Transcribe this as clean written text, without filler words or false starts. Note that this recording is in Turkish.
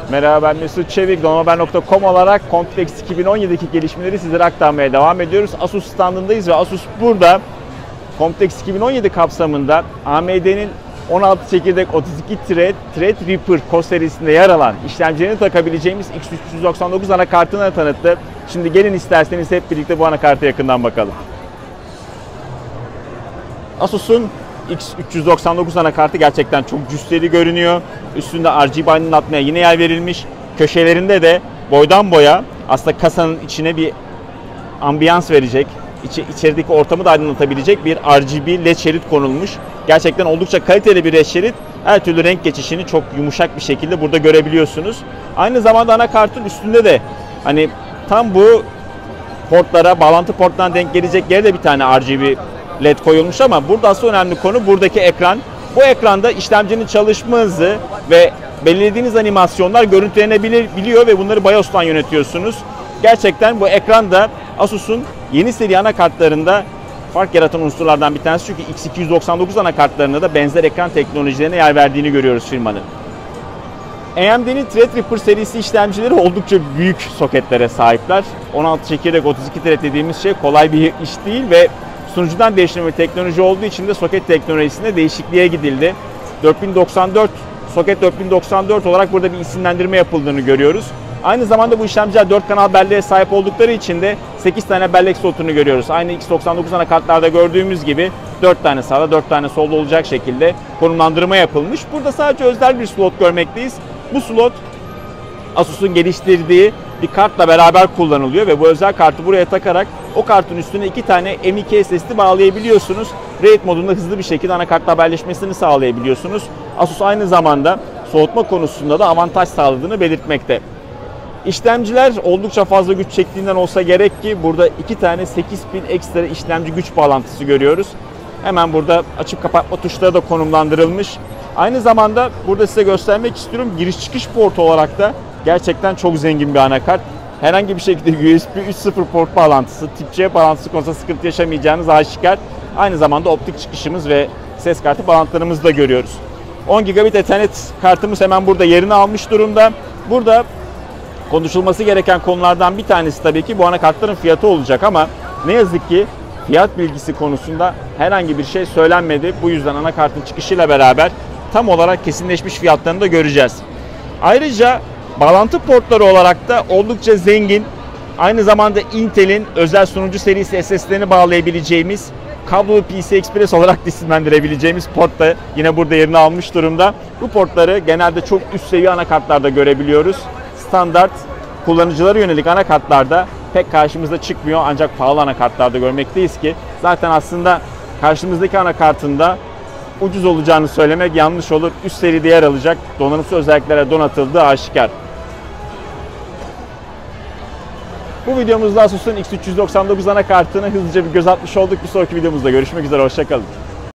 Merhaba, ben Mesut Çevik. Donanımhaber.com olarak Computex 2017'deki gelişmeleri sizlere aktarmaya devam ediyoruz. Asus standındayız ve Asus burada Computex 2017 kapsamında AMD'nin 16 çekirdek 32 Threadripper Core serisinde yer alan işlemcilerini takabileceğimiz X399 anakartını tanıttı. Şimdi gelin isterseniz hep birlikte bu anakarta yakından bakalım. Asus'un X399 anakartı gerçekten çok cüsseli görünüyor. Üstünde RGB aydınlatmaya yine yer verilmiş. Köşelerinde de boydan boya aslında kasanın içine bir ambiyans verecek, içerideki ortamı da aydınlatabilecek bir RGB led şerit konulmuş. Gerçekten oldukça kaliteli bir led şerit. Her türlü renk geçişini çok yumuşak bir şekilde burada görebiliyorsunuz. Aynı zamanda anakartın üstünde de hani tam bu portlara, bağlantı portlarına denk gelecek yere de bir tane RGB led koyulmuş ama burada asıl önemli konu buradaki ekran. Bu ekranda işlemcinin çalışma hızı ve belirlediğiniz animasyonlar görüntülenebiliyor ve bunları BIOS'tan yönetiyorsunuz. Gerçekten bu ekran da Asus'un yeni seri anakartlarında fark yaratan unsurlardan bir tanesi. Çünkü X299 anakartlarında da benzer ekran teknolojilerine yer verdiğini görüyoruz firmanın. AMD'nin Threadripper serisi işlemcileri oldukça büyük soketlere sahipler. 16 çekirdek 32 thread dediğimiz şey kolay bir iş değil ve sunucudan değiştirme teknoloji olduğu için de soket teknolojisinde değişikliğe gidildi. 4094 soket 4094 olarak burada bir isimlendirme yapıldığını görüyoruz. Aynı zamanda bu işlemciler 4 kanal belleğe sahip oldukları için de 8 tane bellek slotunu görüyoruz. Aynı X99 anakartlarda gördüğümüz gibi 4 tane sağda 4 tane solda olacak şekilde konumlandırma yapılmış. Burada sadece özel bir slot görmekteyiz. Bu slot Asus'un geliştirdiği bir kartla beraber kullanılıyor ve bu özel kartı buraya takarak o kartın üstüne 2 tane M.2 SSD bağlayabiliyorsunuz. RAID modunda hızlı bir şekilde anakartla haberleşmesini sağlayabiliyorsunuz. Asus aynı zamanda soğutma konusunda da avantaj sağladığını belirtmekte. İşlemciler oldukça fazla güç çektiğinden olsa gerek ki burada 2 tane 8 pin ekstra işlemci güç bağlantısı görüyoruz. Hemen burada açıp kapatma tuşları da konumlandırılmış. Aynı zamanda burada size göstermek istiyorum, giriş çıkış portu olarak da gerçekten çok zengin bir anakart. Herhangi bir şekilde USB 3.0 port bağlantısı, tip C bağlantısı konusunda sıkıntı yaşamayacağınız aşikar. Aynı zamanda optik çıkışımız ve ses kartı bağlantılarımızı da görüyoruz. 10 GB Ethernet kartımız hemen burada yerini almış durumda. Burada konuşulması gereken konulardan bir tanesi tabii ki bu anakartların fiyatı olacak ama ne yazık ki fiyat bilgisi konusunda herhangi bir şey söylenmedi. Bu yüzden anakartın çıkışıyla beraber tam olarak kesinleşmiş fiyatlarını da göreceğiz. Ayrıca bağlantı portları olarak da oldukça zengin. Aynı zamanda Intel'in özel sunucu serisi SSD'lerini bağlayabileceğimiz, kablolu PCI Express olarak isimlendirebileceğimiz port da yine burada yerini almış durumda. Bu portları genelde çok üst seviye anakartlarda görebiliyoruz. Standart kullanıcılara yönelik anakartlarda pek karşımıza çıkmıyor ancak pahalı anakartlarda görmekteyiz ki zaten aslında karşımızdaki anakartında ucuz olacağını söylemek yanlış olur. Üst seride yer alacak donanımsal özelliklere donatıldığı aşikar. Bu videomuzda Asus'un X399 anakartına hızlıca bir göz atmış olduk. Bir sonraki videomuzda görüşmek üzere. Hoşça kalın.